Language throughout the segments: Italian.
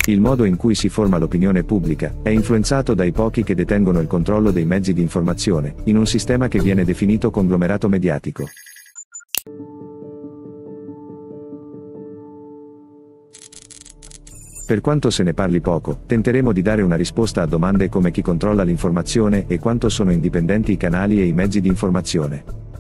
Il modo in cui si forma l'opinione pubblica è influenzato dai pochi che detengono il controllo dei mezzi di informazione, in un sistema che viene definito conglomerato mediatico. Per quanto se ne parli poco, tenteremo di dare una risposta a domande come chi controlla l'informazione e quanto sono indipendenti i canali e i mezzi di informazione.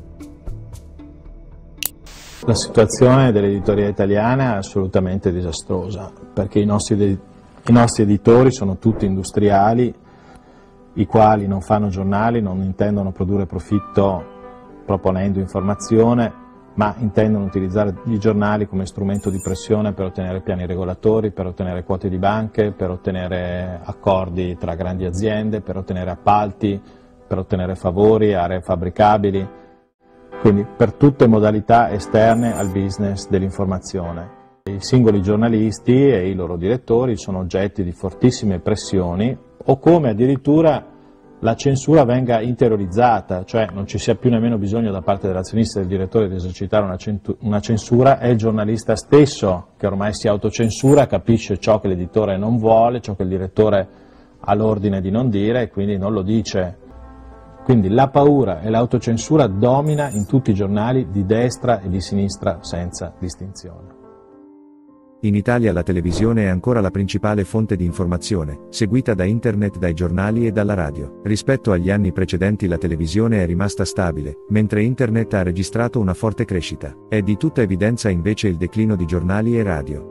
La situazione dell'editoria italiana è assolutamente disastrosa, perché i nostri editori sono tutti industriali, i quali non fanno giornali, non intendono produrre profitto proponendo informazione, ma intendono utilizzare i giornali come strumento di pressione per ottenere piani regolatori, per ottenere quote di banche, per ottenere accordi tra grandi aziende, per ottenere appalti, per ottenere favori, aree fabbricabili. Quindi per tutte modalità esterne al business dell'informazione. I singoli giornalisti e i loro direttori sono oggetti di fortissime pressioni o come addirittura la censura venga interiorizzata, cioè non ci sia più nemmeno bisogno da parte dell'azionista e del direttore di esercitare una censura, è il giornalista stesso che ormai si autocensura, capisce ciò che l'editore non vuole, ciò che il direttore ha l'ordine di non dire e quindi non lo dice. Quindi la paura e l'autocensura domina in tutti i giornali di destra e di sinistra senza distinzione. In Italia la televisione è ancora la principale fonte di informazione, seguita da internet, dai giornali e dalla radio. Rispetto agli anni precedenti la televisione è rimasta stabile, mentre internet ha registrato una forte crescita. È di tutta evidenza invece il declino di giornali e radio.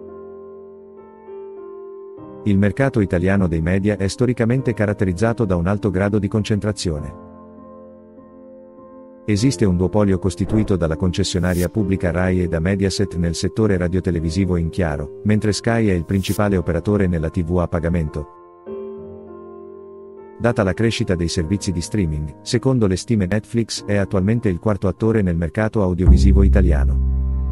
Il mercato italiano dei media è storicamente caratterizzato da un alto grado di concentrazione. Esiste un duopolio costituito dalla concessionaria pubblica Rai e da Mediaset nel settore radiotelevisivo in chiaro, mentre Sky è il principale operatore nella TV a pagamento. Data la crescita dei servizi di streaming, secondo le stime Netflix è attualmente il quarto attore nel mercato audiovisivo italiano.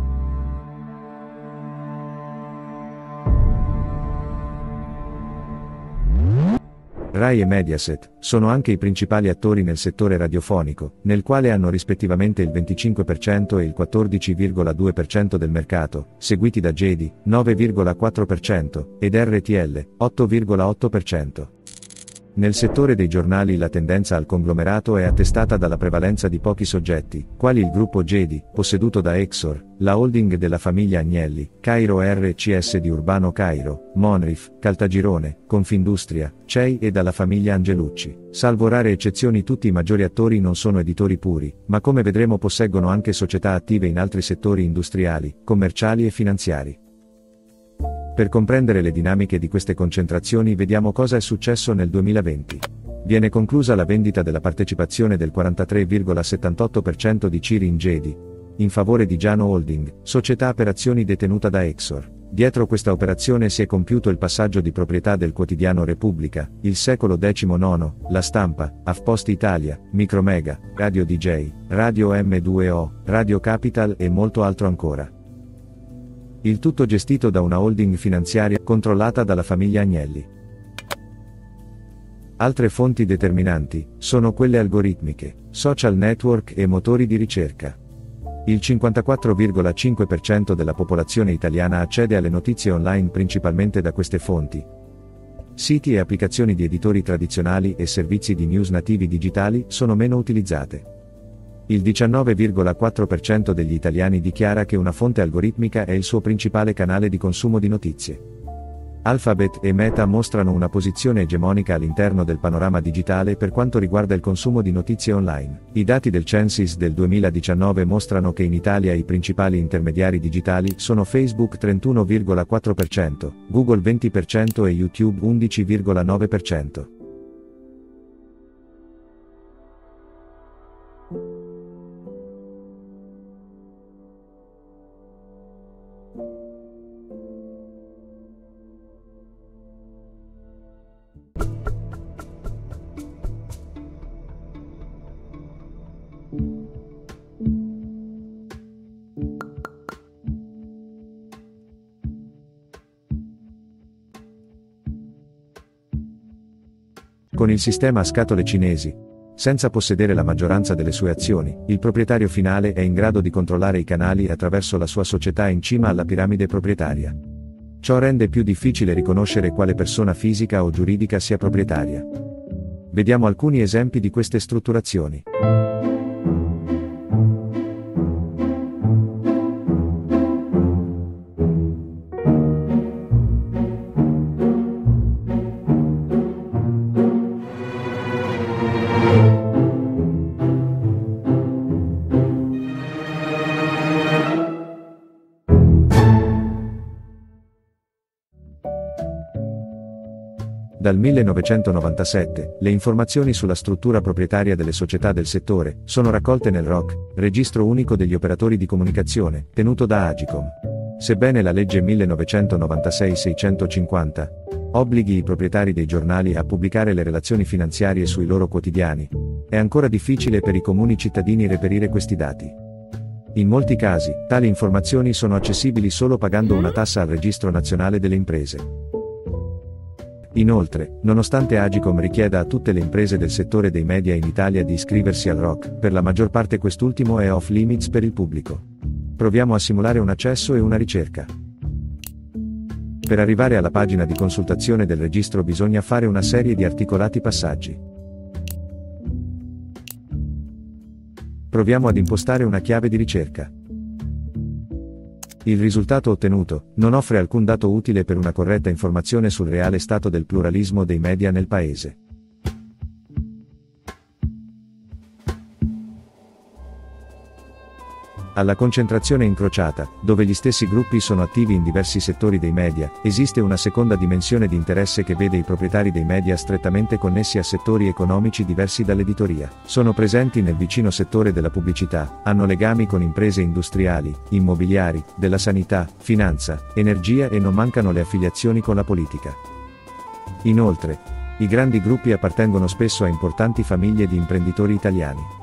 Rai e Mediaset sono anche i principali attori nel settore radiofonico, nel quale hanno rispettivamente il 25% e il 14,2% del mercato, seguiti da Gedi, 9,4%, ed RTL, 8,8%. Nel settore dei giornali la tendenza al conglomerato è attestata dalla prevalenza di pochi soggetti, quali il gruppo Gedi, posseduto da Exor, la holding della famiglia Agnelli, Cairo RCS di Urbano Cairo, Monrif, Caltagirone, Confindustria, CEI e dalla famiglia Angelucci. Salvo rare eccezioni tutti i maggiori attori non sono editori puri, ma come vedremo posseggono anche società attive in altri settori industriali, commerciali e finanziari. Per comprendere le dinamiche di queste concentrazioni vediamo cosa è successo nel 2020. Viene conclusa la vendita della partecipazione del 43,78% di CIRI in Gedi, in favore di Giano Holding, società per azioni detenuta da Exor. Dietro questa operazione si è compiuto il passaggio di proprietà del quotidiano Repubblica, Il Secolo XIX, La Stampa, Afpost Italia, Micromega, Radio DJ, Radio M2O, Radio Capital e molto altro ancora. Il tutto gestito da una holding finanziaria controllata dalla famiglia Agnelli. Altre fonti determinanti sono quelle algoritmiche, social network e motori di ricerca. Il 54,5% della popolazione italiana accede alle notizie online principalmente da queste fonti. Siti e applicazioni di editori tradizionali e servizi di news nativi digitali sono meno utilizzate. Il 19,4% degli italiani dichiara che una fonte algoritmica è il suo principale canale di consumo di notizie. Alphabet e Meta mostrano una posizione egemonica all'interno del panorama digitale per quanto riguarda il consumo di notizie online. I dati del Censis del 2019 mostrano che in Italia i principali intermediari digitali sono Facebook 31,4%, Google 20% e YouTube 11,9%. Con il sistema a scatole cinesi, senza possedere la maggioranza delle sue azioni, il proprietario finale è in grado di controllare i canali attraverso la sua società in cima alla piramide proprietaria. Ciò rende più difficile riconoscere quale persona fisica o giuridica sia proprietaria. Vediamo alcuni esempi di queste strutturazioni. Dal 1997, le informazioni sulla struttura proprietaria delle società del settore sono raccolte nel ROC, Registro Unico degli Operatori di Comunicazione, tenuto da Agicom. Sebbene la legge 1996-650 obblighi i proprietari dei giornali a pubblicare le relazioni finanziarie sui loro quotidiani, è ancora difficile per i comuni cittadini reperire questi dati. In molti casi, tali informazioni sono accessibili solo pagando una tassa al Registro Nazionale delle Imprese. Inoltre, nonostante Agicom richieda a tutte le imprese del settore dei media in Italia di iscriversi al ROC, per la maggior parte quest'ultimo è off limits per il pubblico. Proviamo a simulare un accesso e una ricerca. Per arrivare alla pagina di consultazione del registro bisogna fare una serie di articolati passaggi. Proviamo ad impostare una chiave di ricerca. Il risultato ottenuto non offre alcun dato utile per una corretta informazione sul reale stato del pluralismo dei media nel paese. Alla concentrazione incrociata, dove gli stessi gruppi sono attivi in diversi settori dei media, esiste una seconda dimensione di interesse che vede i proprietari dei media strettamente connessi a settori economici diversi dall'editoria. Sono presenti nel vicino settore della pubblicità, hanno legami con imprese industriali, immobiliari, della sanità, finanza, energia e non mancano le affiliazioni con la politica. Inoltre, i grandi gruppi appartengono spesso a importanti famiglie di imprenditori italiani.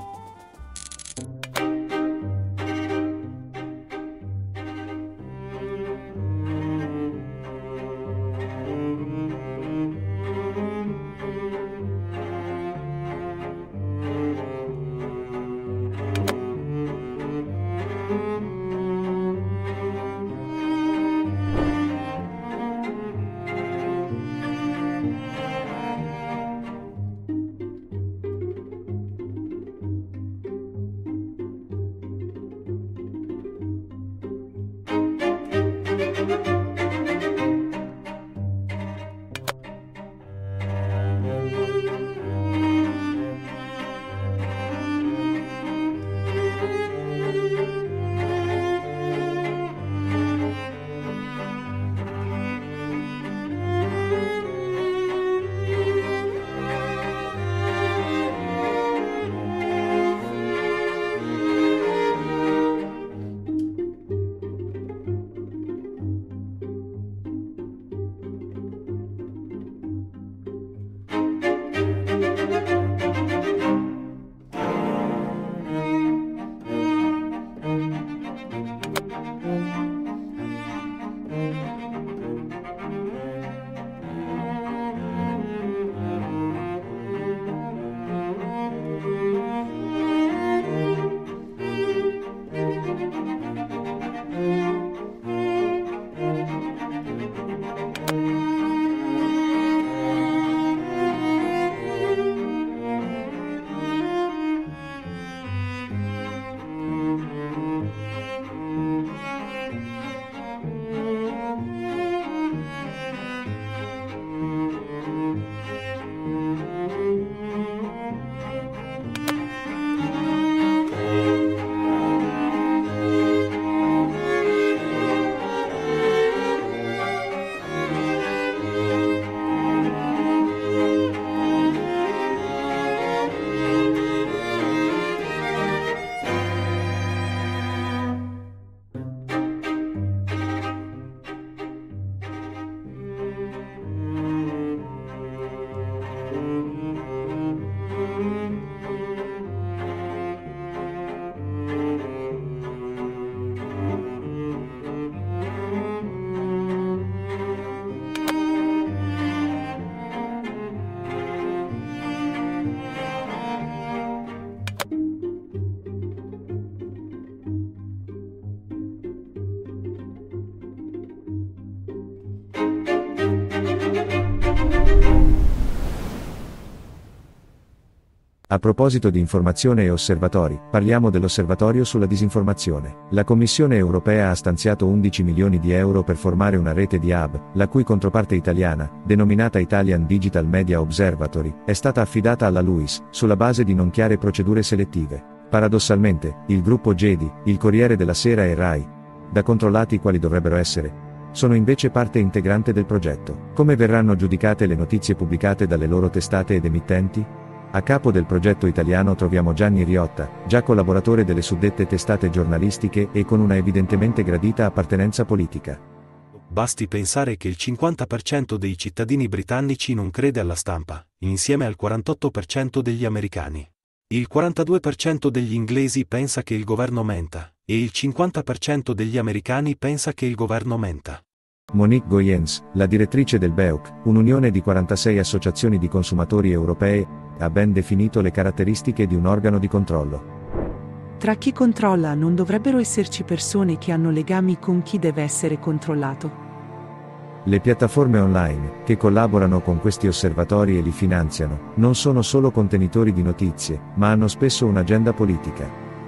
A proposito di informazione e osservatori, parliamo dell'Osservatorio sulla disinformazione. La Commissione europea ha stanziato 11 milioni di euro per formare una rete di hub, la cui controparte italiana, denominata Italian Digital Media Observatory, è stata affidata alla LUIS, sulla base di non chiare procedure selettive. Paradossalmente, il gruppo GEDI, il Corriere della Sera e RAI, da controllati quali dovrebbero essere, sono invece parte integrante del progetto. Come verranno giudicate le notizie pubblicate dalle loro testate ed emittenti? A capo del progetto italiano troviamo Gianni Riotta, già collaboratore delle suddette testate giornalistiche e con una evidentemente gradita appartenenza politica. Basti pensare che il 50% dei cittadini britannici non crede alla stampa, insieme al 48% degli americani. Il 42% degli inglesi pensa che il governo menta, e il 50% degli americani pensa che il governo menta. Monique Goyens, la direttrice del BEUC, un'unione di 46 associazioni di consumatori europee, ha ben definito le caratteristiche di un organo di controllo. Tra chi controlla non dovrebbero esserci persone che hanno legami con chi deve essere controllato. Le piattaforme online, che collaborano con questi osservatori e li finanziano, non sono solo contenitori di notizie, ma hanno spesso un'agenda politica.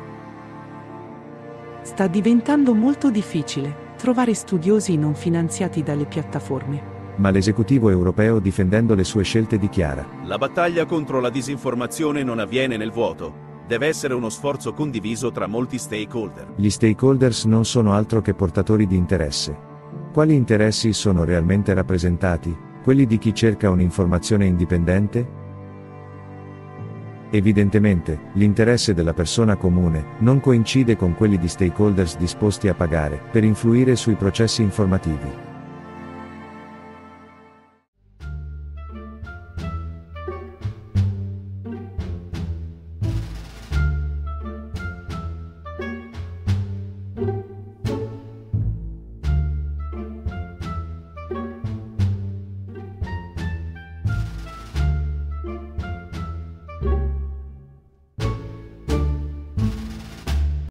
Sta diventando molto difficile trovare studiosi non finanziati dalle piattaforme. Ma l'esecutivo europeo, difendendo le sue scelte, dichiara: la battaglia contro la disinformazione non avviene nel vuoto, deve essere uno sforzo condiviso tra molti stakeholder. Gli stakeholders non sono altro che portatori di interesse. Quali interessi sono realmente rappresentati? Quelli di chi cerca un'informazione indipendente? Evidentemente, l'interesse della persona comune non coincide con quelli di stakeholders disposti a pagare per influire sui processi informativi.